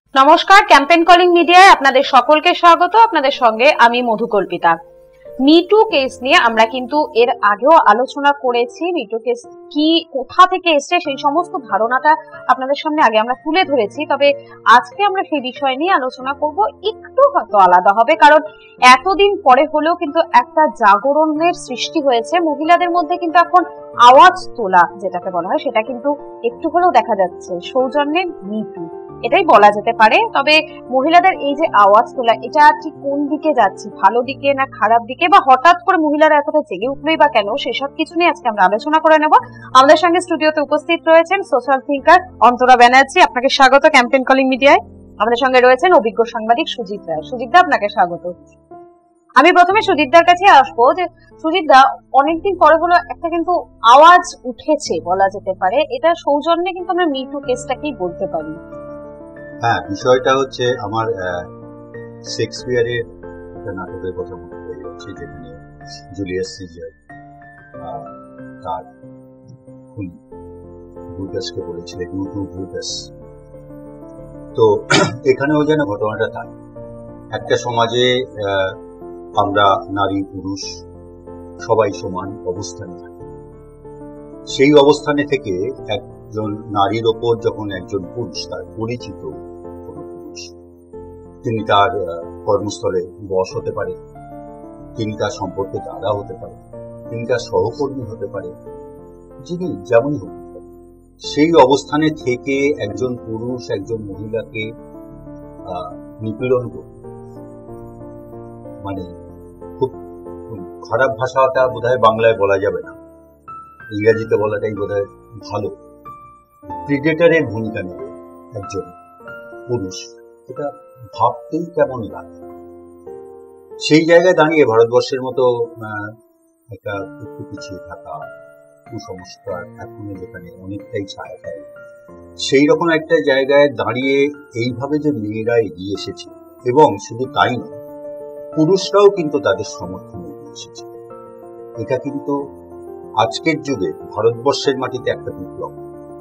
নমস্কার, campaign calling মিডিয়ায় আপনাদের সকলকে স্বাগত। আপনাদের সঙ্গে আমি মধুকল্পিতা। মিটু কেস নিয়ে আমরা কিন্তু এর আগেও আলোচনা করেছি। মিটু কেস কি, কোথা থেকে এসছে, সেই সমস্ত ধারণাটা আপনাদের সামনে আগে আমরা তুলে ধরেছি। তবে আজকে আমরা সেই বিষয় নিয়ে আলোচনা করব, একটু হয়তো আলাদা হবে, কারণ এতদিন পরে হলেও কিন্তু একটা জাগরণের সৃষ্টি হয়েছে মহিলাদের মধ্যে। কিন্তু এখন আওয়াজ তোলা যেটাকে বলা হয়, সেটা কিন্তু একটু হলেও দেখা যাচ্ছে। সৌজন্যে মিটু, এটাই বলা যেতে পারে। তবে মহিলাদের এই যে আওয়াজ তোলা, এটা ঠিক কোন দিকে যাচ্ছে, ভালো দিকে না খারাপ দিকে, বা হঠাৎ করে মহিলারা এতটা জেগে উঠলোই বা কেন, সেসব কিছু নিয়ে আজকে আমরা আলোচনা করে নেব। আমাদের সঙ্গে স্টুডিওতে উপস্থিত রয়েছেন সোশ্যাল থিঙ্কার অন্তরা ব্যানার্জি। আপনাকে স্বাগত ক্যাম্পেইন কলিং মিডিয়ায়। আমাদের সঙ্গে রয়েছেন অভিজ্ঞ সাংবাদিক সুজিত রায়। সুজিত দা, আপনাকে স্বাগত। আমি প্রথমে সুজিত দার কাছে আসবো যে সুজিত দা, অনেকদিন পরে হলো একটা কিন্তু আওয়াজ উঠেছে বলা যেতে পারে। এটা সৌজন্যে কিন্তু আমরা মিটু কেসটাকেই বলতে পারি। হ্যাঁ, বিষয়টা হচ্ছে আমার শেক্সপিয়ারের একটা নাটকের কথা মনে পড়ে যাচ্ছে, যেখানে জুলিয়াস সিজার তার খুনি ব্রুটাসকে বলেছিলেন ইউ টু ব্রুটাস। তো এখানেও যেন ঘটনাটা তাই। একটা সমাজে আমরা নারী পুরুষ সবাই সমান অবস্থানে থাকি। সেই অবস্থানে থেকে একজন নারীর ওপর যখন একজন পুরুষ, তার পরিচিত কোনো পুরুষ, তিনি তার কর্মস্থলে বস হতে পারে, তিনি তার সম্পর্কে দাদা হতে পারে, তিনি তার সহকর্মী হতে পারে, যিনি যেমনই হতে পারে, সেই অবস্থানে থেকে একজন পুরুষ একজন মহিলাকে নিপীড়ন করবে, মানে খুব খারাপ ভাষাটা বোধহয় বাংলায় বলা যাবে না, ইংরেজিতে বলাটাই বোধহয় ভালো, প্রিডেটরের ভূমিকা নেবে একজন পুরুষ, এটা ভাবতেই কেমন লাগে। সেই জায়গায় দাঁড়িয়ে ভারতবর্ষের মতো একটা একটু পিছিয়ে থাকা কুসংস্কার এখনো যেখানে অনেকটাই ছায়া দেয়, সেই রকম একটা জায়গায় দাঁড়িয়ে এইভাবে যে মেয়েরা এগিয়ে এসেছে, এবং শুধু তাই নয়, পুরুষরাও কিন্তু তাদের সমর্থনে এগিয়ে এসেছে, এটা কিন্তু আজকের যুগে ভারতবর্ষের মাটিতে একটা বিপ্লব।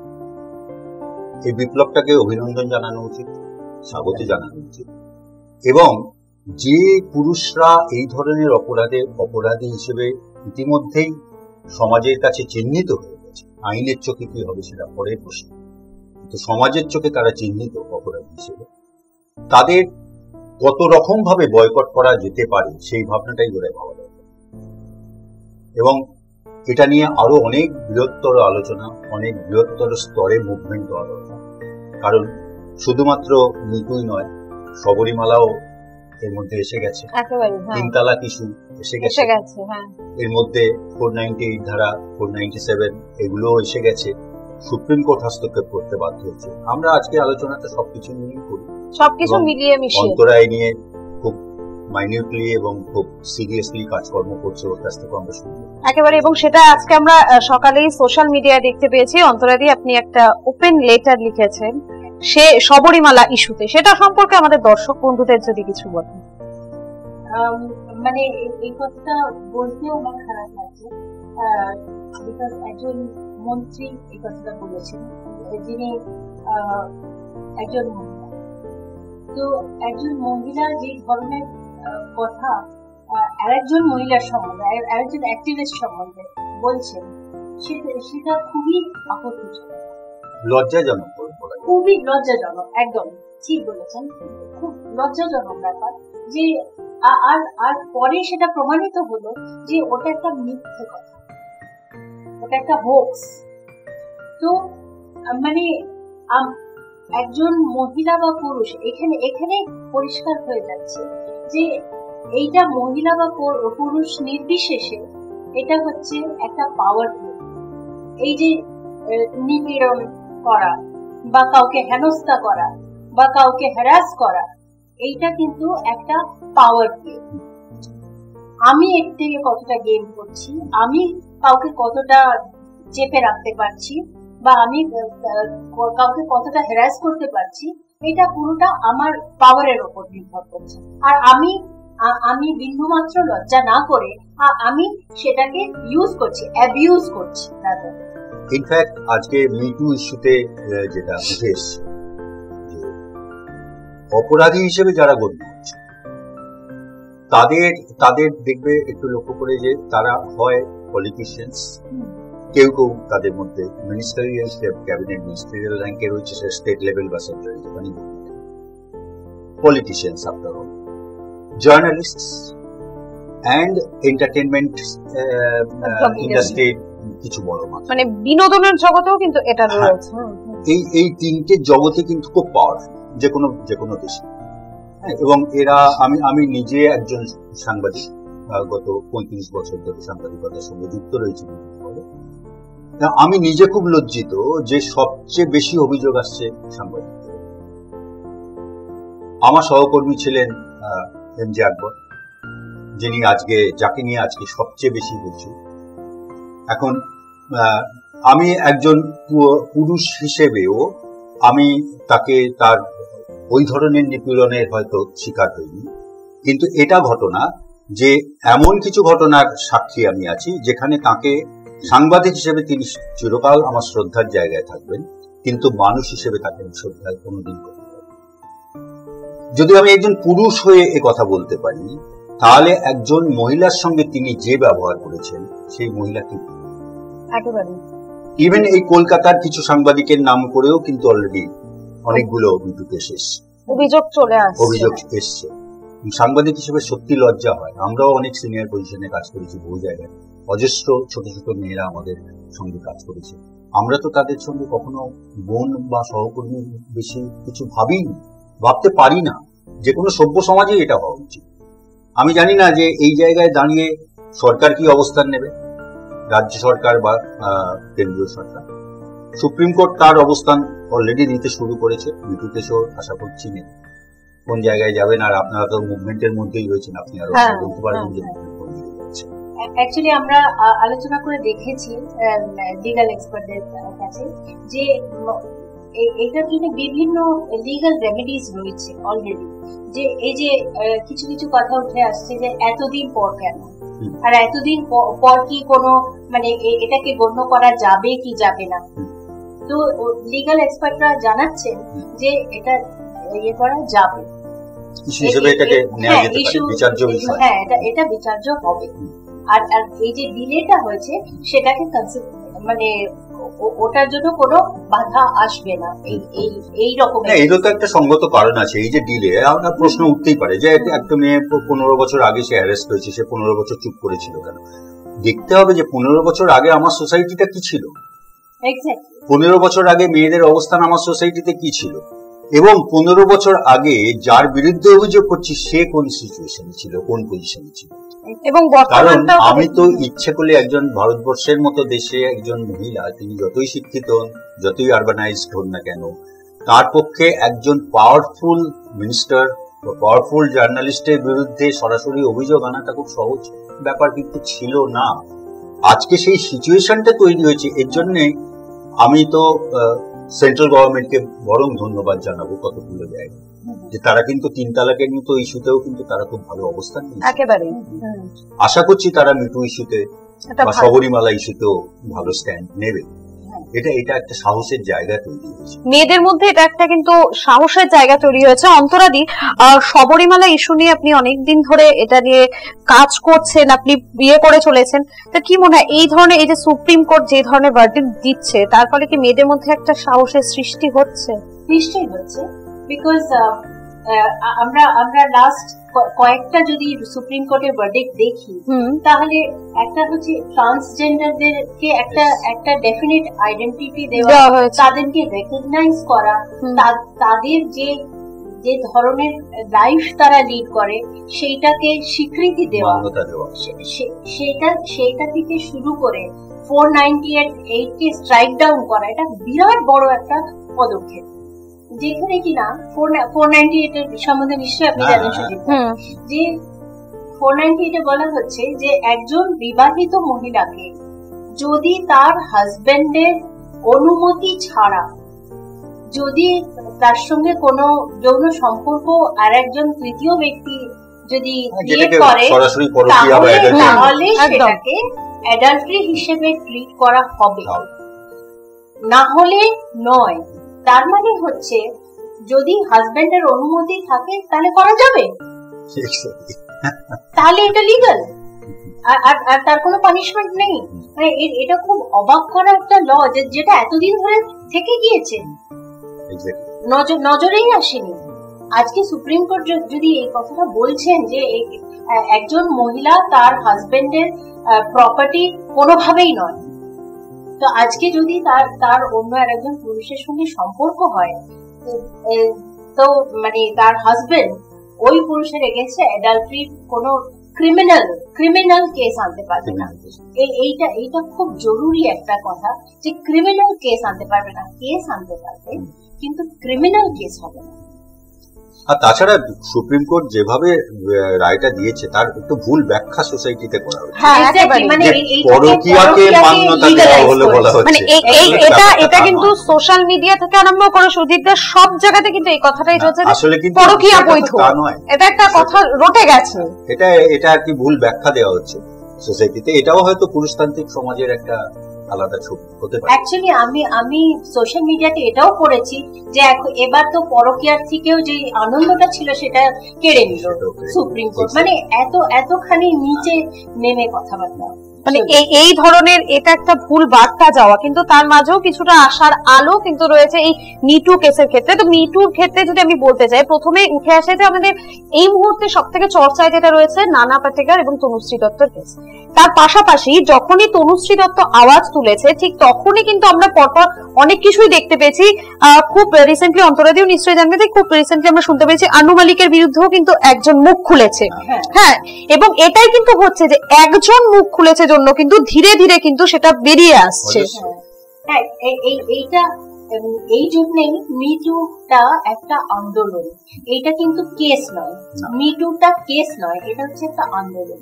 এই বিপ্লবটাকে অভিনন্দন জানানো উচিত, স্বাগত জানানো উচিত। এবং যে পুরুষরা এই ধরনের অপরাধী হিসেবে ইতিমধ্যেই সমাজের কাছে চিহ্নিত হয়ে গেছে, আইনের চোখে কি হবে সেটা পরের প্রশ্ন, কিন্তু সমাজের চোখে তারা চিহ্নিত অপরাধী হিসেবে, তাদের কত রকম ভাবে বয়কট করা যেতে পারে সেই ভাবনাটাই বোধহয় ভাবা দরকার। এবং এটা নিয়ে আরো অনেক বৃহত্তর আলোচনা, অনেক বৃহত্তর স্তরে মুভমেন্ট হওয়া দরকার। কারণ শুধুমাত্র মিটুই নয়, শবরীমালাও এর মধ্যে এসে গেছে, 3 তালাক ইস্যু এসে গেছে, এর মধ্যে 498 ধারা, 497 এগুলো এসে গেছে। সুপ্রিম কোর্ট হস্তক্ষেপ করতে বাধ্য হয়েছে। আমরা আজকে আলোচনাটা সবকিছু নিয়ে করি, সবকিছু মিলিয়ে মিশিয়ে অন্তরা এই নিয়ে খুব মাইনিউটলি এবং খুব সিরিয়াসলি কাজকর্ম করছে, ওর কাছ থেকে আমরা শুনবো একেবারে। এবং সেটা আজকে আমরা সকালেই সোশ্যাল মিডিয়ায় দেখতে পেয়েছি। অন্তরাদি, আপনি একটা ওপেন লেটার লিখেছেন সে শবরীমালা ইস্যুতে, সেটা সম্পর্কে আমাদের দর্শক বন্ধুদের যদি কিছু বলেন। মানে এই কথাটা বলতেও আমার খারাপ লাগছে, বিকজ একজন মন্ত্রী এই কথাটা বলেছেন, যিনি একজন মহিলা। তো একজন মহিলা যে ধরনের কথা আরেকজন মহিলার সম্বন্ধে, আরেকজন অ্যাক্টিভিস্ট সম্বন্ধে বলছেন, সেটা খুবই আপত্তিজনক, লজ্জাজনক, খুবই লজ্জাজনক। একদম ঠিক বলেছেন, খুব লজ্জাজনক ব্যাপার। যে আর পরে সেটা প্রমাণিত হলো যে ওটা একটা মিথ্যে কথা, ওটা একটা হোক্স। তো মানে একজন মহিলা বা পুরুষ, এখানে পরিষ্কার হয়ে যাচ্ছে যে এইটা মহিলা বা পুরুষ নির্বিশেষে এটা হচ্ছে একটা পাওয়ার প্লে। এই যে নিপীড়ন করা বা কাউকে হেনস্থা করা বা কাউকে হ্যারাস করা, এইটা কিন্তু একটা পাওয়ার প্লে। আমি এর থেকে কতটা গেইন করছি, আমি কাউকে কতটা চেপে রাখতে পারছি, বা আমি কাউকে কতটা হ্যারাস করতে পারছি, এটা পুরোটা আমার পাওয়ারের উপর নির্ভর করছে। আর আমি বিন্দুমাত্র লজ্জা না করে আমি সেটাকে ইউজ করছি, অ্যাবিউজ করছি। ইনফ্যাক্ট আজকে মিটু ইস্যুতে যেটা উঠে এসছে, অপরাধী হিসেবে যারা গণ্য হচ্ছে তাদের তাদের দেখবে একটু লক্ষ্য করে যে তারা হয় পলিটিশিয়ানস, কেউ কেউ তাদের মধ্যে মিনিস্টারিয়াল ক্যাবিনেট মিনিস্টারিয়াল র্যাঙ্কে রয়েছে, সে স্টেট লেভেল বা সেন্ট্রাল যেখানেই politicians after all, journalists and entertainment ইন্ডাস্ট্রির কিছু বড় মাত্রা, মানে বিনোদনের জগতেও কিন্তু এটা রয়েছে। এই তিনটে জগতে কিন্তু খুব পাওয়ারফুল যে কোনো দেশে। এবং এরা আমি নিজে একজন সাংবাদিক, গত 35 বছর ধরে সাংবাদিকতার সঙ্গে যুক্ত রয়েছি। আমি নিজে খুব লজ্জিত যে সবচেয়ে বেশি অভিযোগ আসছে সাংবাদিকদের। আমার সহকর্মী ছিলেন এম.জে. আকবর, যিনি যাকে নিয়ে আজকে সবচেয়ে বেশি বলছি। এখন আমি একজন পুরুষ হিসেবেও আমি তাকে তার ওই ধরনের নিপীড়নের হয়তো শিকার হইনি, কিন্তু এটা ঘটনা যে এমন কিছু ঘটনার সাক্ষী আমি আছি যেখানে তাকে সাংবাদিক হিসেবে তিনি চিরকাল আমার শ্রদ্ধার জায়গায় থাকবেন, কিন্তু মানুষ হিসেবে তাকে শ্রদ্ধায় কোনোদিন করতে পারবেন। যদি আমি একজন পুরুষ হয়ে এ কথা বলতে পারি, তাহলে একজন মহিলার সঙ্গে তিনি যে ব্যবহার করেছেন সেই মহিলা কি একেবারে। ইভেন এই কলকাতার কিছু সাংবাদিকের নাম করেও কিন্তু অলরেডি অনেকগুলো অভিযোগ এসছে। সাংবাদিক হিসেবে সত্যি লজ্জা হয়। আমরাও অনেক সিনিয়র পজিশনে কাজ করেছি, বহু জায়গায় অজস্র ছোট ছোট মেয়েরা আমাদের সঙ্গে কাজ করেছে। আমরা তো তাদের সঙ্গে কখনো বোন বা সহকর্মী বেশি কিছু ভাবতে পারি না। যে কোনো সভ্য সমাজেই এটা হওয়া উচিত। আমি জানি না যে এই জায়গায় দাঁড়িয়ে সরকার কি অবস্থান নেবে, রাজ্য সরকার বা কেন্দ্রীয় সরকার। সুপ্রিম কোর্ট তার অবস্থান অলরেডি নিতে শুরু করেছে, মিটু কেসও আশা করছি নেবে। কোন জায়গায় যাবেন, আর আপনারা তো মুভমেন্টের মধ্যেই রয়েছেন, আপনি আরো বলতে পারবেন যে অ্যাকচুয়ালি আমরা আলোচনা করে দেখেছি লিগাল এক্সপার্টদের কাছে যে এটার জন্য বিভিন্ন লিগাল রেমেডিজ রয়েছে অলরেডি। যে এই যে কিছু কিছু কথা উঠে আসছে যে এতদিন পর কেন, আর এতদিন পর কি কোনো মানে এটাকে গণ্য করা যাবে কি যাবে না। তো লিগাল এক্সপার্টরা জানাচ্ছেন যে এটা ইয়ে করা যাবে, এটা বিচার্য হবে। আর এই যে ডিলেটা হয়েছে সেটাকে মানে ওটার জন্য কোনো বাধা আসবে না, এই রকম। এরও তো একটা সঙ্গত কারণ আছে। এই যে ডিলে, আপনার প্রশ্ন উঠতেই পারে যে একটা মেয়ে 15 বছর আগে সে অ্যারেস্ট হয়েছে, সে 15 বছর চুপ করেছিল কেন? দেখতে হবে যে 15 বছর আগে আমার সোসাইটিটা কি ছিল, 15 বছর আগে মেয়েদের অবস্থান আমার সোসাইটিতে কি ছিল, এবং 15 বছর আগে যার বিরুদ্ধে অভিযোগ করছি সে কোন সিচুয়েশনে ছিল, কোন পজিশনে ছিল। এবং কারণ আমি তো ইচ্ছে করলে একজন ভারতবর্ষের মতো দেশে একজন মহিলা, তিনি যতই শিক্ষিত হন, যতই আরবানাইজড হন না কেন, তার পক্ষে একজন পাওয়ারফুল মিনিস্টার বা পাওয়ারফুল জার্নালিস্টের বিরুদ্ধে সরাসরি অভিযোগ আনাটা খুব সহজ ব্যাপার কিন্তু ছিল না। আজকে সেই সিচুয়েশনটা তৈরি হয়েছে। এর জন্য আমি তো সেন্ট্রাল গভর্নমেন্টকে বরং ধন্যবাদ জানাবো কতগুলো জায়গায়, যে তারা কিন্তু 3 তালাকের মতো ইস্যুতেও কিন্তু তারা খুব ভালো অবস্থান নিয়েছে। আশা করছি তারা মিটু ইস্যুতে বা শবরীমালা ইস্যুতেও ভালো স্ট্যান্ড নেবে। এটা একটা সাহসের জায়গা তৈরি হয়েছে মেয়েদের মধ্যে, এটা একটা কিন্তু সাহসের জায়গা তৈরি হয়েছে। অন্তরাদি, শবরীমালা ইস্যু নিয়ে আপনি অনেকদিন ধরে এটা নিয়ে কাজ করছেন, আপনি বিয়ে করে চলেছেন, তা কি মনে হয় এই ধরনের, এই যে সুপ্রিম কোর্ট যে ধরনের ভার্ডিক্ট দিচ্ছে, তার ফলে কি মেয়েদের মধ্যে একটা সাহসের সৃষ্টি হচ্ছে? নিশ্চয়ই হচ্ছে, বিকজ আমরা লাস্ট কয়েকটা যদি সুপ্রিম কোর্টের ভার্ডিক্ট দেখি, তাহলে একটা হচ্ছে ট্রান্সজেন্ডারদেরকে একটা ডেফিনিট আইডেন্টিটি দেওয়া, তাদেরকে রেকগনাইজ করা, তাদের যে ধরনের লাইফ তারা লিড করে সেইটাকে স্বীকৃতি দেওয়া, সেটা থেকে শুরু করে 498 কে স্ট্রাইক ডাউন করা, এটা বিরাট বড় একটা পদক্ষেপ। যেখানে কিনা 498 এর সম্বন্ধে নিশ্চয়ই আপনি জানেন যে 498 এ বলা হচ্ছে যে একজন বিবাহিত মহিলাকে যদি তার হাজবেন্ডের অনুমতি ছাড়া যদি তার সঙ্গে কোনো যৌন সম্পর্ক আর একজন তৃতীয় ব্যক্তি যদি ক্রিয়েট করে, তাহলে সেটাকে অ্যাডাল্টারি হিসেবে ট্রিট করা হবে, না হলে নয়। তার মানে হচ্ছে যদি হাজবেন্ডের অনুমতি থাকে তাহলে করা যাবে, তাহলে এটা লিগাল, আর তার কোনো পানিশমেন্ট নেই। মানে এটা খুব অবাক করা একটা ল যেটা এতদিন ধরে থেকে গিয়েছে, নজরেই আসেনি। আজকে সুপ্রিম কোর্ট যদি এই কথাটা বলছেন যে একজন মহিলা তার হাজবেন্ডের প্রপার্টি কোনোভাবেই নয়, তো আজকে যদি তার অন্য আর একজন পুরুষের সঙ্গে সম্পর্ক হয়, তো মানে তার হাজবেন্ড ওই পুরুষের এগেইনস্টে অ্যাডাল্টারি কোনো ক্রিমিনাল কেস আনতে পারবে না। এইটা খুব জরুরি একটা কথা, যে ক্রিমিনাল কেস আনতে পারবে না, কেস আনতে পারবে কিন্তু ক্রিমিনাল কেস হবে না। আর তাছাড়া সুপ্রিম কোর্ট যেভাবে রায়টা দিয়েছে তার একটু ভুল ব্যাখ্যা সোসাইটিতে করা হচ্ছে। মানে পরকীয়াকে মান্যতা দেওয়া হলো বলা হচ্ছে। মানে এটা কিন্তু সোশ্যাল মিডিয়া থেকে আরম্ভ করে সুদীপদার সব জায়গাতে কিন্তু এই কথাটাই চলছে, আসলে কিন্তু পরকীয়া বৈধ, এটা একটা কথা রটে গেছে। এটা আর কি ভুল ব্যাখ্যা দেওয়া হচ্ছে সোসাইটিতে। এটাও হয়তো পুরুষতান্ত্রিক সমাজের একটা আলাদা ছবি হতে পারে। অ্যাকচুয়ালি আমি সোশ্যাল মিডিয়াতে এটাও পড়েছি যে এবার তো পরকীয়ার থেকেও যে আনন্দটা ছিল সেটা কেড়ে নিল সুপ্রিম কোর্ট। মানে এতখানি নিচে নেমে কথাবার্তা, মানে এই ধরনের এটা একটা ভুল বার্তা যাওয়া, কিন্তু তার মাঝেও কিছুটা আশার আলো কিন্তু রয়েছে এই মিটু কেসের ক্ষেত্রে। তো মিটুর ক্ষেত্রে যদি আমি বলতে চাই, প্রথমে উঠে আসে যে আমাদের এই মুহূর্তে সব থেকে চর্চায় যেটা রয়েছে নানা পাটেকর এবং তনুশ্রী দত্তর কেস। তার পাশাপাশি যখনই তনুশ্রী দত্ত আওয়াজ তুলেছে ঠিক তখনই কিন্তু আমরা পরপর অনেক কিছুই দেখতে পেয়েছি। খুব রিসেন্টলি অন্তরাদিও নিশ্চয়ই জানবে যে খুব রিসেন্টলি আমরা শুনতে পেরেছি আনু মালিকের বিরুদ্ধেও কিন্তু একজন মুখ খুলেছে। হ্যাঁ, এবং এটাই কিন্তু হচ্ছে যে একজন মুখ খুলেছে জন্য কিন্তু ধীরে ধীরে কিন্তু সেটা বেরিয়ে আসছে। হ্যাঁ, এইটা এই জন্যই মিটুটা একটা আন্দোলন, এইটা কিন্তু কেস নয়। মিটুটা কেস নয়, এটা হচ্ছে একটা আন্দোলন।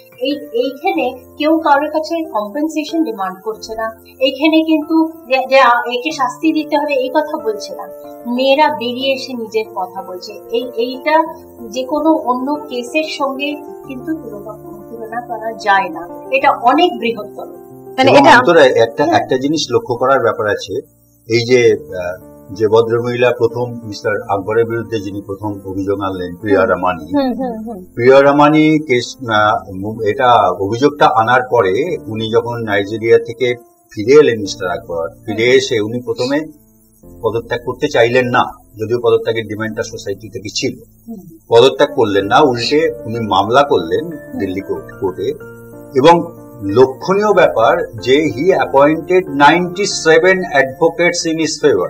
এইখানে কেউ কারোর কাছে কম্পেনসেশন ডিমান্ড করছে না, এইখানে কিন্তু যে একে শাস্তি দিতে হবে এই কথা বলছে না, মেয়েরা বেরিয়ে এসে নিজের কথা বলছে। এইটা যে কোনো অন্য কেসের সঙ্গে কিন্তু তুলনা করা যায় না, এটা অনেক বৃহত্তর। মানে একটা জিনিস লক্ষ্য করার ব্যাপার আছে, এই যে ভদ্রমহিলা প্রথম মিস্টার আকবরের বিরুদ্ধে যিনি প্রথম অভিযোগ আনলেন, প্রিয়া রামানি কেস, এটা অভিযোগটা আনার পরে উনি যখন নাইজেরিয়া থেকে ফিরে এলেন, মিস্টার আকবর ফিরে এসে উনি প্রথমে পদত্যাগ করতে চাইলেন না, যদিও পদত্যাগের ডিমান্ডটা সোসাইটি থেকে ছিল। পদত্যাগ করলেন না, উল্টে উনি মামলা করলেন দিল্লি কোর্টে। এবং লক্ষণীয় ব্যাপার যে he appointed 97 advocates in his favour.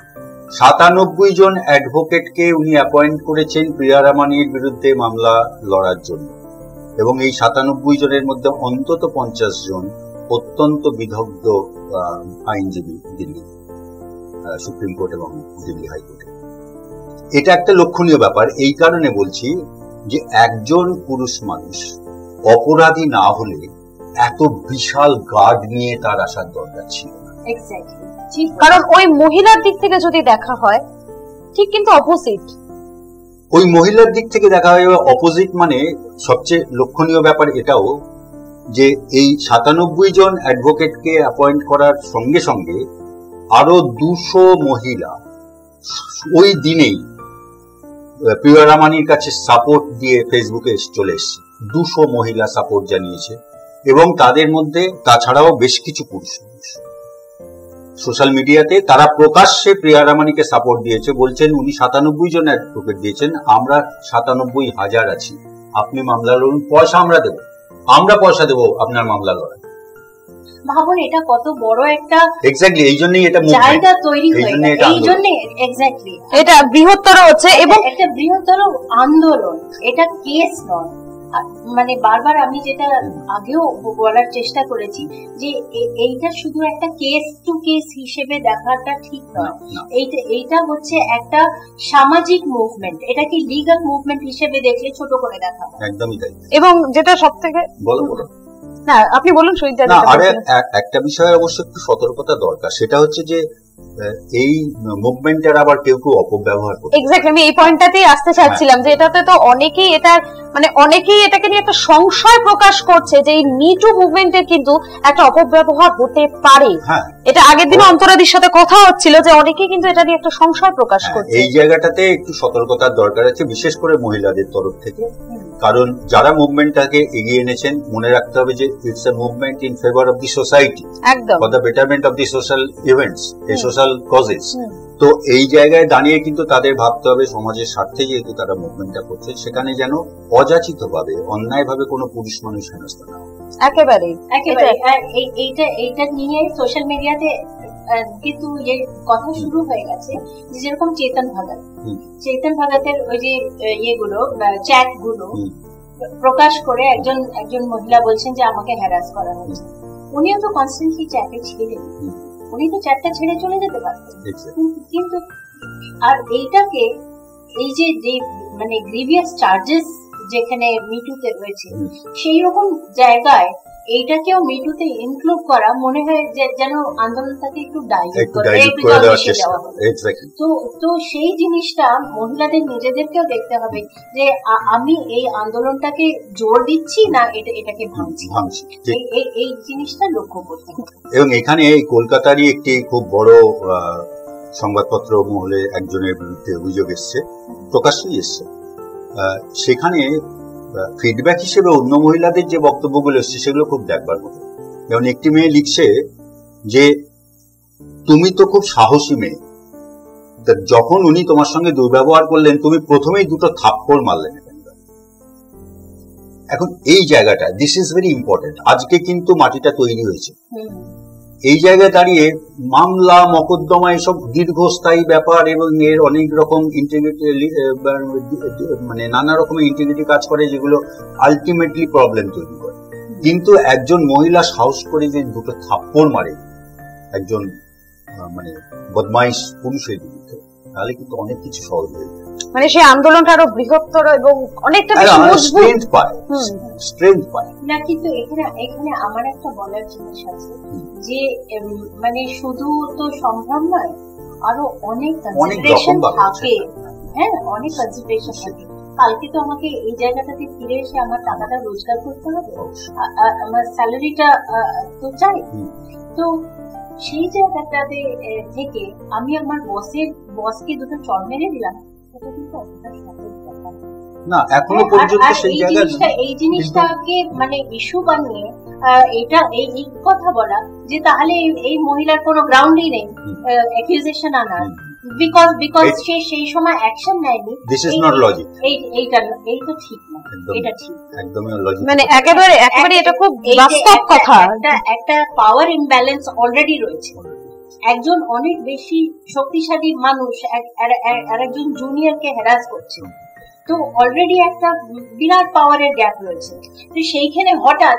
97 জন অ্যাডভোকেটকে উনি অ্যাপয়েন্ট করেছেন প্রিয়া রামানির বিরুদ্ধে মামলা লড়ার জন্য, এবং এই 97 জনের মধ্যে অন্তত 50 জন অত্যন্ত বিদগ্ধ আইনজীবী দিল্লি সুপ্রিম কোর্ট এবং দিল্লি হাইকোর্টে। এটা একটা লক্ষণীয় ব্যাপার। এই কারণে বলছি যে একজন পুরুষ মানুষ অপরাধী না হলে এত বিশাল গার্ড নিয়ে তার আসার দরকার ছিল না। কারণ ওই মহিলার দিক থেকে যদি দেখা হয় ঠিক কিন্তু অপোজিট। ওই মহিলার দিক থেকে দেখা হয় অপোজিট, মানে সবচেয়ে লক্ষণীয় ব্যাপার এটাও যে এই 97 জন অ্যাডভোকেটকে অ্যাপয়েন্ট করার সঙ্গে সঙ্গে আরো 200 মহিলা ওই দিনেই প্রিয়া রামানির কাছে সাপোর্ট দিয়ে ফেসবুকে চলে এসেছে। 200 মহিলা সাপোর্ট জানিয়েছে, এবং তাদের মধ্যে তাছাড়াও বেশ কিছু পুরুষ মানুষ সোশ্যাল মিডিয়াতে তারা প্রকাশ্যে প্রিয়া রামানিকে সাপোর্ট দিয়েছে, বলছেন উনি 97 জন অ্যাডভোকেট দিয়েছেন, আমরা 97,000 আছি, আপনি মামলা লড়ুন, পয়সা আমরা পয়সা দেবো আপনার মামলা লড়াই। ভাবুন এটা কত বড় একটা এক্স্যাক্টলি, এই জন্যই এটা জায়গা তৈরি হয়ে গেছে, এই জন্য এক্স্যাক্টলি এটা বৃহত্তর হচ্ছে এবং একটা বৃহত্তর আন্দোলন, এটা কেস নয়। মানে বারবার আমি যেটা আগেও বলার চেষ্টা করেছি যে এইটা শুধু একটা কেস টু কেস হিসেবে দেখাটা ঠিক নয়, এইটা হচ্ছে একটা সামাজিক মুভমেন্ট, এটাকে লিগ্যাল মুভমেন্ট হিসেবে দেখলে ছোট করে দেখা হয়। একদমই তাই। এবং যেটা সব থেকে বলো না আপনি বলুন শহীদ। আরে একটা বিষয়ে অবশ্য একটু সতর্কতা দরকার, সেটা হচ্ছে যে এই মুভমেন্টের আবার কেউ কেউ অপব্যবহার করে। এক্স্যাক্টলি, আমি এই পয়েন্টটাতেই আসতে চাচ্ছিলাম যে এটাতে তো অনেকেই অনেকেই এটাকে নিয়ে একটা সংশয় প্রকাশ করছে যে এই মিটু মুভমেন্টের কিন্তু একটা অপব্যবহার হতে পারে। এটা আগের দিন অন্তরাদির সাথে কথা হচ্ছিল যে অনেকেই কিন্তু এটা নিয়ে একটা সংশয় প্রকাশ করছে। এই জায়গাটাতে একটু সতর্কতার দরকার আছে, বিশেষ করে মহিলাদের তরফ থেকে, কারণ যারা মুভমেন্টটাকে এগিয়ে এনেছেন মনে রাখতে হবে যে it's a movement in favour of the society, for the betterment of the social events, এই সোশ্যাল কজেস। তো এই জায়গায় দাঁড়িয়ে কিন্তু তাদের ভাবতে হবে সমাজের স্বার্থে যেহেতু তারা মুভমেন্টটা করছে, সেখানে যেন অযাচিত ভাবে অন্যায় ভাবে কোনো পুরুষ মানুষ হেনস্থ না হয়। একেবারে এইটা নিয়ে সোশ্যাল মিডিয়াতে কিন্তু এই কথা শুরু হয়ে গেছে, যেরকম চেতন ভগতের ওই যে ইয়েগুলো চ্যাট গুলো প্রকাশ করে একজন মহিলা বলছেন যে আমাকে হ্যারাস করা হয়েছে। উনিও তো কনস্ট্যান্টলি চ্যাটে ছিলেন, উনি তো চ্যাটটা ছেড়ে চলে যেতে পারতেন, কিন্তু আর এইটাকে এই যে মানে গ্রিভিয়াস চার্জেস যেখানে মিটুতে রয়েছে সেই রকম জায়গায় এইটাকেও মিটুতে ইনক্লুড করা মনে হয় যে যেন আন্দোলনটাকে একটু ডাইভার্ট করে দেওয়া হয়। তো সেই জিনিসটা মহিলাদের নিজেদেরকেও দেখতে হবে যে আমি এই আন্দোলনটাকে জোর দিচ্ছি না এটাকে ভাঙছি, এই জিনিসটা লক্ষ্য করতে হবে। এবং এখানে এই কলকাতারই একটি খুব বড় সংবাদপত্র মহলে একজনের বিরুদ্ধে অভিযোগ এসছে, প্রকাশ্যই এসছে। সেখানে ফিডব্যাক হিসেবে অন্য মহিলাদের যে বক্তব্যগুলো এসছে সেগুলো খুব দেখবার মতো। যেমন একটি মেয়ে লিখছে যে তুমি তো খুব সাহসী মেয়ে, যখন উনি তোমার সঙ্গে দুর্ব্যবহার করলেন তুমি প্রথমেই দুটো থাপ্পড় মারলেন। এখন এই জায়গাটা, দিস ইজ ভেরি ইম্পর্টেন্ট। আজকে কিন্তু মাটিটা তৈরি হয়েছে, এই জায়গায় দাঁড়িয়ে মামলা মকদ্দমা এসব দীর্ঘস্থায়ী ব্যাপার এবং এর অনেক রকম ইন্টিগ্রিটি, মানে নানা রকমের ইন্টিগ্রিটি কাজ করে যেগুলো আলটিমেটলি প্রবলেম তৈরি করে। কিন্তু একজন মহিলা সাহস করে যে দুটো থাপ্পড় মারে একজন মানে বদমাইশ পুরুষের বিরুদ্ধে, তাহলে কিন্তু অনেক কিছু সহজ হয়ে যায়, মানে সেই আন্দোলনটা আরো বৃহত্তর এবং অনেকটা বেশি মজবুত স্ট্রেংথ পায় না। কিন্তু এখানে আমার একটা বলার জিনিস আছে যে মানে শুধু তো সম্ভব নয়, আরো অনেক কনসিডারেশন থাকে। হ্যাঁ, অনেক কনসিডারেশন থাকে। কালকে তো আমাকে এই জায়গাটাতে ফিরে এসে আমার টাকাটা রোজগার করতে হবে, আমার স্যালারিটা তো চাই। তো সেই জায়গাটাতে থেকে আমি আমার বসকে দুটো চড় মেরে দিলাম, সেটা কিন্তু অতটা সহজ ব্যাপার না এখনো পর্যন্ত। সেই জায়গাটা এই জিনিসটাকে মানে ইস্যু বানিয়ে এটা এই কথা বলা যে তাহলে এই মহিলার কোনো গ্রাউন্ডই নেই অ্যাকিউজেশন আনার, বিকজ সে সেই সময় অ্যাকশন নেয়নি। This is not logic. এইটা ঠিক না, এটা ঠিক একদমই লজিক, মানে একেবারে এটা খুব বাস্তব কথা। একটা পাওয়ার ইমব্যালেন্স অলরেডি রয়েছে। একজন অনেক বেশি শক্তিশালী মানুষ আর একজন জুনিয়রকে হ্যারাস করছে, তো অলরেডি একটা বিরাট পাওয়ারের গ্যাপ রয়েছে। তো সেইখানে হঠাৎ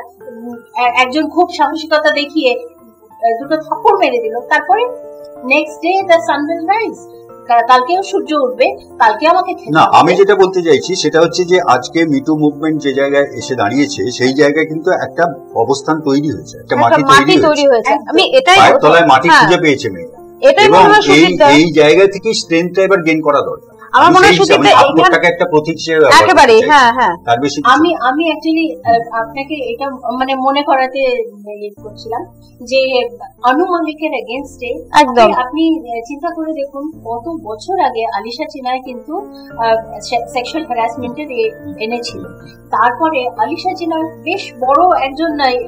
একজন খুব সাহসিকতা দেখিয়ে দুটো থাপ্পড় মেরে দিল, তারপরে next day the sun will rise, কালকেও সূর্য উঠবে, কালকে আমাকে না। আমি যেটা বলতে চাইছি সেটা হচ্ছে যে আজকে মিটু মুভমেন্ট যে জায়গায় এসে দাঁড়িয়েছে সেই জায়গায় কিন্তু একটা অবস্থান তৈরি হয়েছে, একটা মাটি তৈরি হয়েছে। আমি এটাই তলায় মাটি খুঁজে পেয়েছে মেয়েরা, এবং এই জায়গা থেকে স্ট্রেংথটা এবার গেইন করা দরকার। আমার মনে হয় থাপ্পড়টাকে একটা প্রতীক হিসেবে একেবারে তার বেশি আমি অ্যাকচুয়ালি আপনাকে এটা মানে মনে করাতে করছিলাম যে আনু মালিকের এগেইনস্টে আপনি চিন্তা করে দেখুন কত বছর আগে আলিশা চিনাই কিন্তু সেক্সুয়াল হ্যারাসমেন্টের এনেছিল। তারপরে আলিশা চিনাই বেশ বড় একজন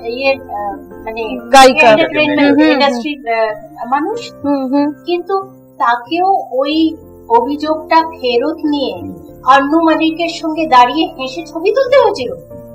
মানে এন্টারটেইনমেন্ট ইন্ডাস্ট্রির মানুষ, কিন্তু তাকেও ওই অভিযোগটা ফেরত নিয়ে আন্নু মালিকের সঙ্গে দাঁড়িয়ে হেসে ছবি তুলতে হয়েছিল।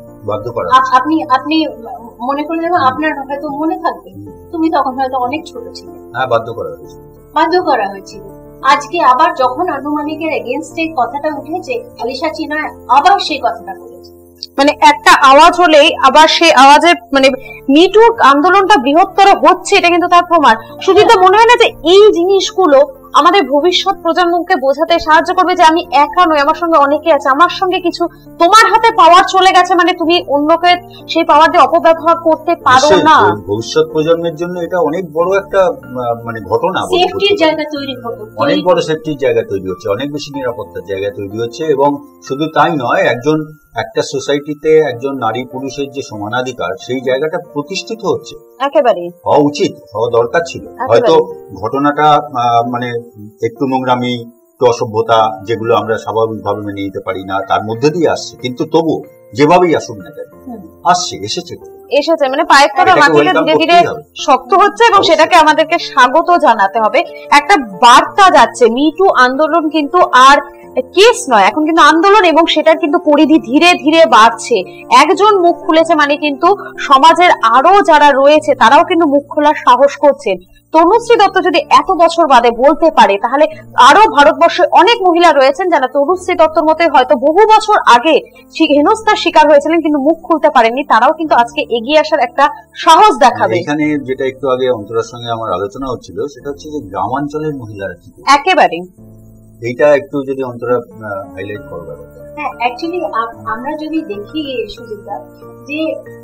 আপনি মনে করে দেখুন, আপনার হয়তো মনে থাকবে, তুমি তখন হয়তো অনেক ছোট ছিলে, বাধ্য করা হয়েছিল। আজকে আবার যখন আন্নু মালিকের এগেইনস্টে কথাটা উঠেছে, আলিশা চিনা আবার সেই কথাটা বলেছে। মানে একটা আওয়াজ হলেই আবার সেই আওয়াজের মানে মিটু আন্দোলনটা বৃহত্তর হচ্ছে, এটা কিন্তু তার প্রমাণ। শুধু তো মনে হয় না যে এই জিনিসগুলো আমাদের ভবিষ্যৎ প্রজন্মকে বোঝাতে সাহায্য করবে যে আমি একা নই, আমার সঙ্গে অনেকে আছে, আমার সঙ্গে কিছু, তোমার হাতে পাওয়ার চলে গেছে মানে তুমি অন্যকে সেই পাওয়ার দিয়ে অপব্যবহার করতে পারো না। ভবিষ্যৎ প্রজন্মের জন্য এটা অনেক বড় একটা মানে ঘটনা, সেফটির জায়গা তৈরি হবে, অনেক বড় সেফটির জায়গা তৈরি হচ্ছে, অনেক বেশি নিরাপত্তার জায়গা তৈরি হচ্ছে। এবং শুধু তাই নয়, একটা সোসাইটিতে একজন নারী পুরুষের যে সমানাধিকার, সেই জায়গাটা প্রতিষ্ঠিত হচ্ছে, একেবারে হওয়া উচিত, হওয়া দরকার ছিল। হয়তো ঘটনাটা মানে একটু নোংরামি, একটু অসভ্যতা, যেগুলো আমরা স্বাভাবিকভাবে মেনে নিতে পারি না, তার মধ্যে দিয়ে আসছে, কিন্তু তবু যেভাবেই আসুক না কেন এসেছে মানে পায়ের তলা মাটিতে ধীরে ধীরে শক্ত হচ্ছে, এবং সেটাকে আমাদেরকে স্বাগত জানাতে হবে। একটা বার্তা যাচ্ছে, মিটু আন্দোলন কিন্তু আর কেস নয়, এখন কিন্তু আন্দোলন, এবং সেটার কিন্তু পরিধি ধীরে ধীরে বাড়ছে। একজন মুখ খুলেছে মানে কিন্তু সমাজের আরো যারা রয়েছে তারাও কিন্তু মুখ খোলার সাহস করছেন। তনুশ্রী দত্ত যদি এত বছর বাদে বলতে পারে, তাহলে আরো ভারতবর্ষে অনেক মহিলা রয়েছেন যারা তনুশ্রী দত্তর মতোই হয়তো বহু বছর আগে হেনস্থার শিকার হয়েছিলেন কিন্তু মুখ খুলতে পারেননি, তারাও কিন্তু আজকে এগিয়ে আসার একটা সাহস দেখাবে। এখানে যেটা একটু আগে অন্তরার সঙ্গে আমার আলোচনা হচ্ছিল, সেটা হচ্ছে যে গ্রামাঞ্চলের মহিলারা কি একেবারে, এইটা একটু যদি অন্তরা হাইলাইট করবে। হ্যাঁ, অ্যাকচুয়ালি আমরা যদি দেখি সুজিতা, যে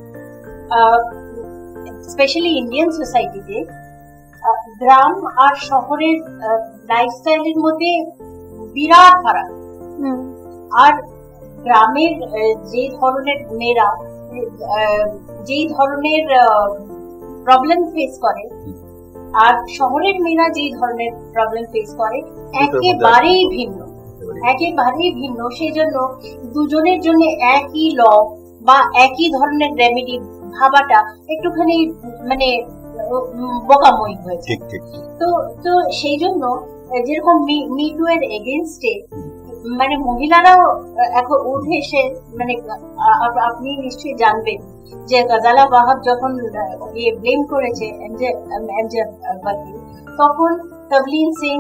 স্পেশালি ইন্ডিয়ান সোসাইটিতে গ্রাম আর শহরের লাইফস্টাইলের মধ্যে বিরাট ফারাক। আর গ্রামের যে ধরনের মেয়েরা যেই ধরনের প্রবলেম ফেস করে, আর শহরের মেয়েরা যেই ধরনের প্রবলেম ফেস করে, একেবারেই ভিন্ন, একেবারেই ভিন্ন। সেই জন্য দুজনের জন্য একই ল বা একই ধরনের রেমেডি ভাবাটা একটুখানি মানে বোকাময়ী হয়েছে। তো তো সেই জন্য যেরকম মিটু এর এগেইনস্টে মানে মহিলারাও এখন উঠে এসে, মানে আপনি নিশ্চয়ই জানবেন যে গজালা বাহাব যখন ব্লেম করেছে এমজে বাকি, তখন তবলিন সিং,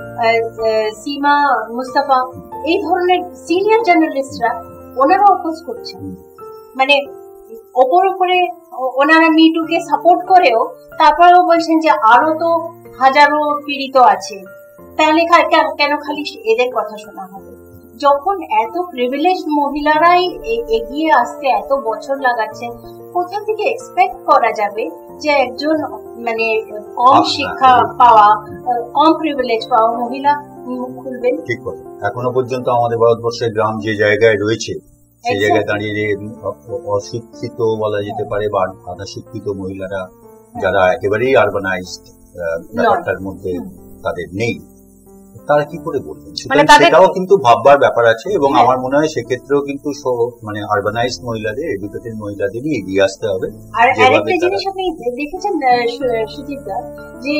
সীমা মুস্তাফা, এই ধরনের সিনিয়র জার্নালিস্টরা ওনারা অপোজ করছেন। মানে ওপরে ওনারা মিটুকে সাপোর্ট করেও তারপরেও বলছেন যে আরো তো হাজারো পীড়িত আছে, তাহলে কেন খালি এদের কথা শোনা হবে? যখন এত প্রিভিলেজ মহিলারাই এগিয়ে আসতে এত বছর লাগাচ্ছেন, কোথা থেকে এক্সপেক্ট করা যাবে যে একজন মানে কম শিক্ষা পাওয়া, কম প্রিভিলেজ পাওয়া মহিলা মুখ খুলবেন? ঠিক কথা। এখনো পর্যন্ত আমাদের ভারতবর্ষের গ্রাম যে জায়গায় রয়েছে, সেই জায়গায় দাঁড়িয়ে যে অশিক্ষিত বলা যেতে পারে বা আধা শিক্ষিত মহিলারা, যারা একেবারেই আরবানাইজড ব্যাপারটার মধ্যে তাদের নেই, তারা কি করে বলবেন? সেটাও কিন্তু ভাববার ব্যাপার আছে। এবং আমার মনে হয় সেক্ষেত্রেও কিন্তু মানে আরবানাইজড মহিলাদের, এডুকেটেড মহিলাদেরই এগিয়ে আসতে হবে। আর আরেকটা জিনিস আপনি দেখেছেন সুজিতা, যে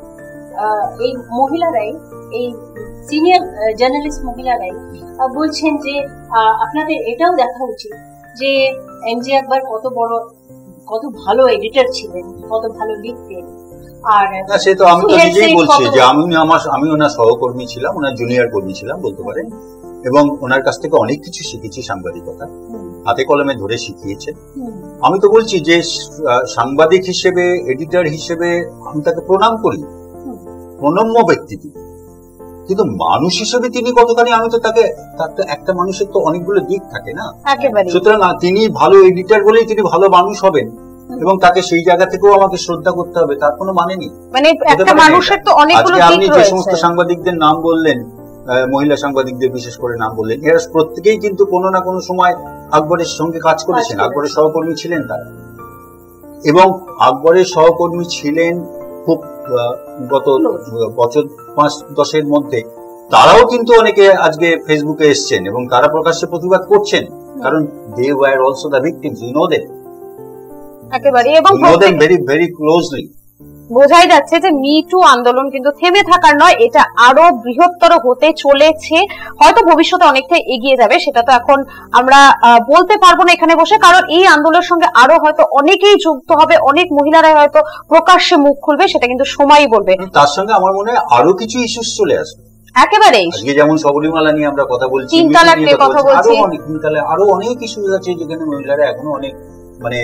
এই মহিলারাই, এই সিনিয়র জার্নালিস্ট মহিলারাই বলছেন যে আপনাদের এটাও দেখা উচিত যে এমজে আকবর কত ভালো এডিটর ছিলেন, কত ভালো লিখতেন। আর সে তো আমি তো নিজেই বলছি যে আমি ওনার সহকর্মী ছিলাম, ওনার জুনিয়র কর্মী ছিলাম বলতে পারেন, এবং ওনার কাছ থেকে অনেক কিছু শিখেছি, সাংবাদিকতা হাতে কলমে ধরে শিখিয়েছে। আমি তো বলছি যে সাংবাদিক হিসেবে, এডিটর হিসেবে আমি তাকে প্রণাম করি, প্রণম্য ব্যক্তি তিনি, কিন্তু মানুষ হিসেবে তিনি কতখানি, আমি তো তাকে, একটা মানুষের তো অনেকগুলো দিক থাকে না, সুতরাং তিনি ভালো এডিটর বলেই তিনি ভালো মানুষ হবেন, এবং তাকে সেই জায়গা থেকেও আমাকে শ্রদ্ধা করতে হবে, তার কোনো মানে নেই। মানে একটা মানুষের তো অনেকগুলো দিক রয়েছে। আপনি যে সমস্ত সাংবাদিকদের নাম বললেন, মহিলা সাংবাদিকদের বিশেষ করে নাম বললেন, এরা প্রত্যেকেই কিন্তু কোনো না কোনো সময় আকবরের সঙ্গে কাজ করেছেন, আকবরের সহকর্মী ছিলেন তারা, এবং আকবরের সহকর্মী ছিলেন খুব গত বছর 5-10 মধ্যে। তারাও কিন্তু অনেকে আজকে ফেসবুকে এসছেন এবং তারা প্রকাশ্যে প্রতিবাদ করছেন, কারণ they were also the victims, you know them. একেবারে, এবং very very closely বোঝাই যাচ্ছে যে মিটু আন্দোলন কিন্তু থেমে থাকার নয়, এটা আরো বৃহত্তর হতে চলেছে, হয়তো ভবিষ্যতে অনেকটা এগিয়ে যাবে, সেটা তো এখন আমরা বলতে পারবো না এখানে বসে, কারণ এই আন্দোলনের সঙ্গে আরো হয়তো অনেকেই যুক্ত হবে, অনেক মহিলারাই হয়তো প্রকাশ্যে মুখ খুলবে, সেটা কিন্তু সময়ই বলবে। তার সঙ্গে আমার মনে হয় আরো কিছু ইস্যুস চলে আসবে একেবারেই। আজকে যেমন সবরীমালা নিয়ে আমরা কথা বলছি, তিন তালাক নিয়ে কথা বলছি, আরো অনেক ইস্যুস আছে যেখানে মহিলারা এখনো অনেক মানে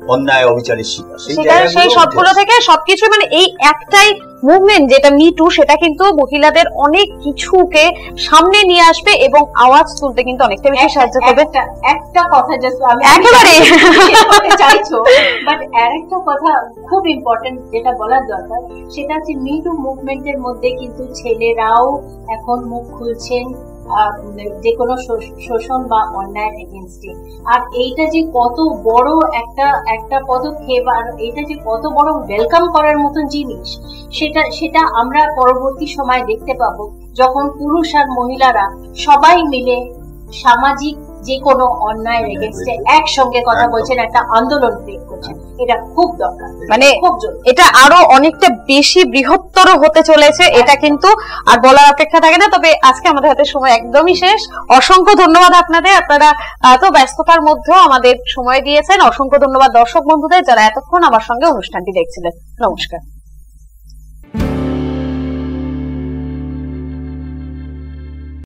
অন্যায় অবিচারের শিকার, সেই সবগুলো থেকে সবকিছু মানে এই একটাই মুভমেন্ট যেটা মি টু, সেটা কিন্তু মহিলাদের অনেক কিছুকে সামনে নিয়ে আসবে এবং আওয়াজ তুলতে কিন্তু অনেকটা বেশি সাহায্য করবে। একটা কথা জাস্ট আমি একেবারে চাইছো, বাট আরেকটা কথা খুব ইম্পর্টেন্ট যেটা বলার দরকার, সেটা হচ্ছে মি টু মুভমেন্টের মধ্যে কিন্তু ছেলেরাও এখন মুখ খুলছেন যে কোনো শোষণ বা অন্যায় এগেইনস্টে। আর এইটা যে কত বড় একটা পদক্ষেপ, আর এটা যে কত বড় ওয়েলকাম করার মতন জিনিস, সেটা আমরা পরবর্তী সময় দেখতে পাবো, যখন পুরুষ আর মহিলারা সবাই মিলে সামাজিক যে কোনো অন্যায় এগেইনস্টে একসঙ্গে কথা বলছেন, একটা আন্দোলন ক্রিয়েট করছেন। এটা খুব দরকার, মানে খুব জরুরি। এটা আরো অনেকটা বেশি বৃহত্তর হতে চলেছে, এটা কিন্তু আর বলার অপেক্ষা থাকে না। তবে আজকে আমাদের হাতে সময় একদমই শেষ। অসংখ্য ধন্যবাদ আপনাদের, আপনারা এত ব্যস্ততার মধ্যেও আমাদের সময় দিয়েছেন। অসংখ্য ধন্যবাদ দর্শক বন্ধুদের যারা এতক্ষণ আমার সঙ্গে অনুষ্ঠানটি দেখছিলেন। নমস্কার।